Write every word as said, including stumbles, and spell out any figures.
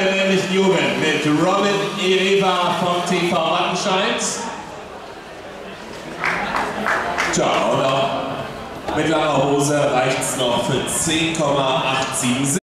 der männlichen Jugend mit Robin Erewa vom T V Wattenscheid. Tja, und auch mit langer Hose reicht es noch für zehn Komma siebenundachtzig.